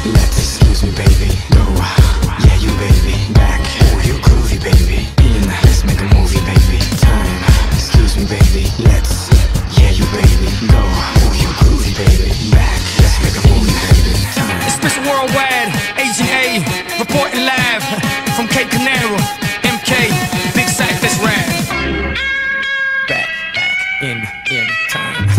Let's lose me, baby. Go, yeah, you baby. Back, oh, you groovy, baby. In, let's make a movie, baby. Time, excuse me, baby. Let's, yeah, you baby. Go, oh, you groovy, baby. Back, let's make a movie, baby. Time. It's Mr. Worldwide, Agent A, reporting live from Cape Canaveral. MK, Big Sack, let's ride. Back, in time.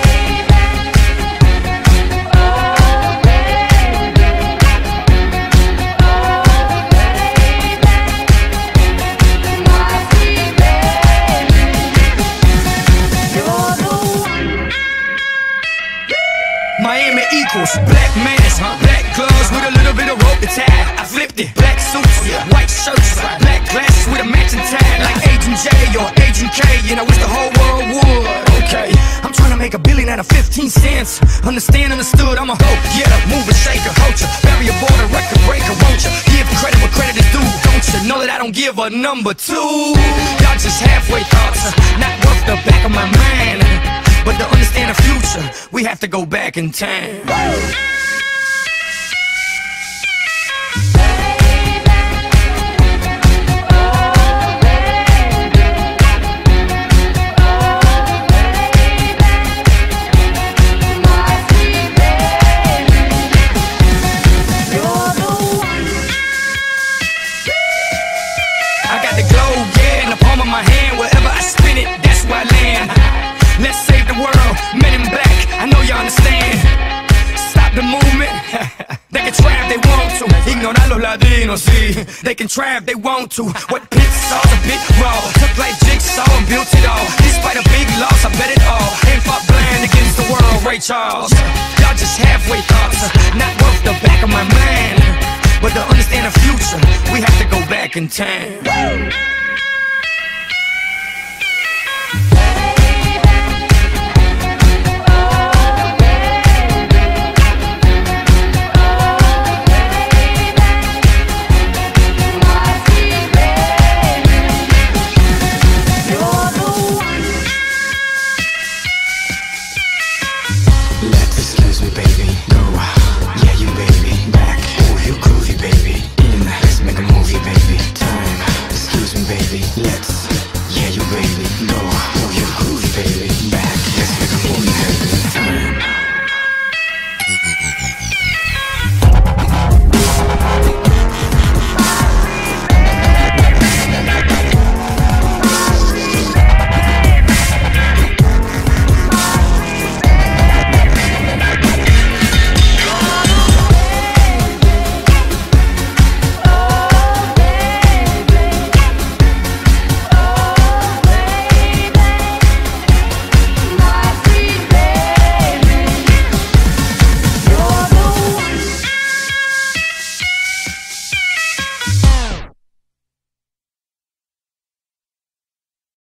Miami equals black mask, black gloves with a little bit of rope to tie. I flipped it, black suits, white shirts, black glasses with a matching tie. Like Agent J or Agent K, you know, wish the whole world would. Okay, I'm trying to make $1 billion out of 15 cents. Understand, understood, I'm a hoe. Yeah, mover, shaker, culture, barrier, border, record breaker, won't you? Give credit where credit is due, don't you? Know that I don't give a number two. Y'all just halfway thoughts, not worth the back of my mind. But to understand the future, we have to go back in time. I got the globe, yeah, in the palm of my hand. Wherever I spin it, that's where I land. Let's save the world, Men in Black, I know you understand. Stop the movement, they can try if they want to. Ignorar los latinos, sí, they can try if they want to. What pits saw's a bit raw, took like jigsaw and built it all. Despite a big loss, I bet it all. Ain't fought blind against the world, Ray Charles. Y'all just halfway thoughts, not worth the back of my mind. But to understand the future, we have to go back in time.